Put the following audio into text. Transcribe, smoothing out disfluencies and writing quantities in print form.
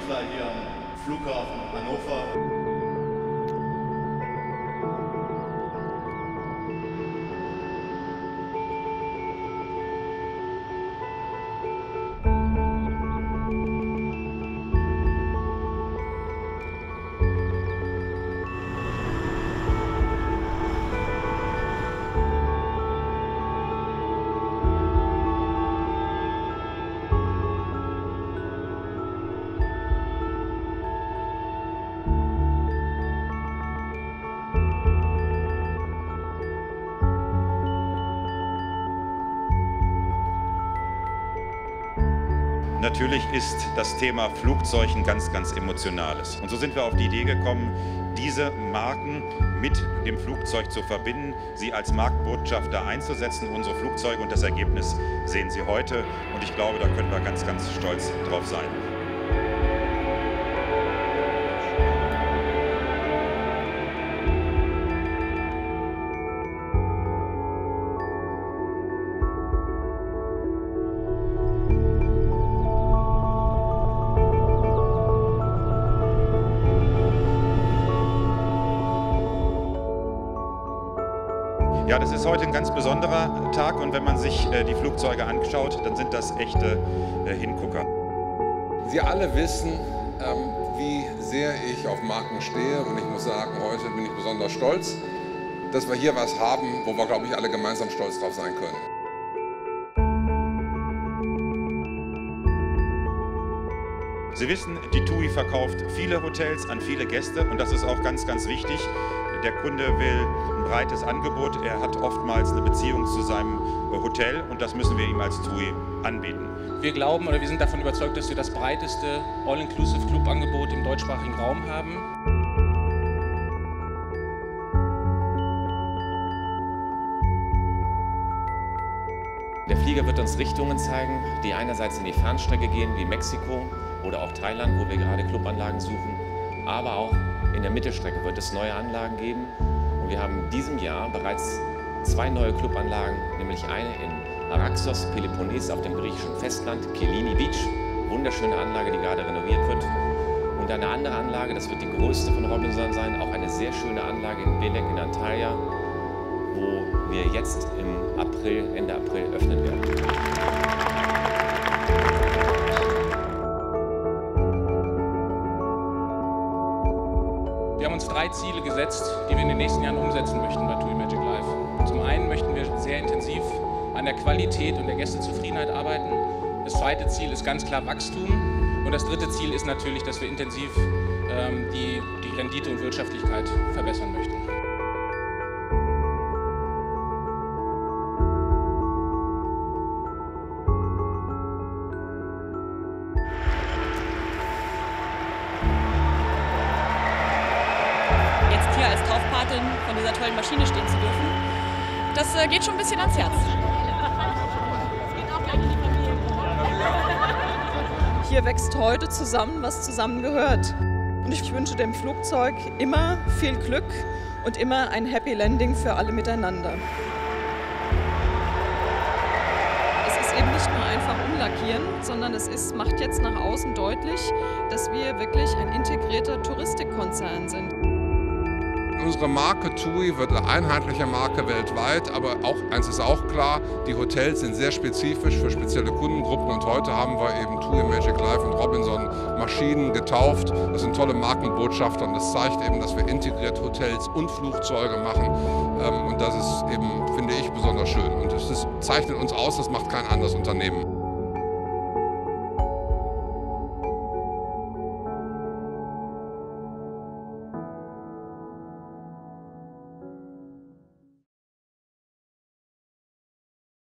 Künstler hier am Flughafen Hannover. Natürlich ist das Thema Flugzeug ein ganz, ganz emotionales. Und so sind wir auf die Idee gekommen, diese Marken mit dem Flugzeug zu verbinden, sie als Marktbotschafter einzusetzen, unsere Flugzeuge, und das Ergebnis sehen Sie heute. Und ich glaube, da können wir ganz, ganz stolz drauf sein. Ja, das ist heute ein ganz besonderer Tag, und wenn man sich die Flugzeuge anschaut, dann sind das echte Hingucker. Sie alle wissen, wie sehr ich auf Marken stehe, und ich muss sagen, heute bin ich besonders stolz, dass wir hier was haben, wo wir, glaube ich, alle gemeinsam stolz drauf sein können. Sie wissen, die TUI verkauft viele Hotels an viele Gäste, und das ist auch ganz, ganz wichtig. Der Kunde will ein breites Angebot, er hat oftmals eine Beziehung zu seinem Hotel, und das müssen wir ihm als TUI anbieten. Wir glauben oder wir sind davon überzeugt, dass wir das breiteste All-Inclusive-Club-Angebot im deutschsprachigen Raum haben. Der Flieger wird uns Richtungen zeigen, die einerseits in die Fernstrecke gehen, wie Mexiko oder auch Thailand, wo wir gerade Clubanlagen suchen, aber auch in der Mittelstrecke wird es neue Anlagen geben. Und wir haben in diesem Jahr bereits 2 neue Clubanlagen, nämlich eine in Araxos, Peloponnes auf dem griechischen Festland, Kyllini Beach, wunderschöne Anlage, die gerade renoviert wird. Und eine andere Anlage, das wird die größte von Robinson sein, auch eine sehr schöne Anlage in Belek in Antalya, wo wir jetzt im April, Ende April öffnen werden. Wir haben uns 3 Ziele gesetzt, die wir in den nächsten Jahren umsetzen möchten bei TUI Magic Life. Zum einen möchten wir sehr intensiv an der Qualität und der Gästezufriedenheit arbeiten. Das zweite Ziel ist ganz klar Wachstum. Und das dritte Ziel ist natürlich, dass wir intensiv die Rendite und Wirtschaftlichkeit verbessern möchten. Jetzt hier als Taufpatin von dieser tollen Maschine stehen zu dürfen, das geht schon ein bisschen ans Herz. Hier wächst heute zusammen, was zusammengehört. Und ich wünsche dem Flugzeug immer viel Glück und immer ein Happy Landing für alle miteinander. Es ist eben nicht nur einfach umlackieren, sondern macht jetzt nach außen deutlich, dass wir wirklich ein integrierter Touristikkonzern sind. Unsere Marke TUI wird eine einheitliche Marke weltweit, aber eins ist auch klar, die Hotels sind sehr spezifisch für spezielle Kundengruppen, und heute haben wir eben TUI Magic Life und Robinson Maschinen getauft. Das sind tolle Markenbotschafter, und das zeigt eben, dass wir integriert Hotels und Flugzeuge machen, und das ist eben, finde ich, besonders schön, und das zeichnet uns aus, das macht kein anderes Unternehmen.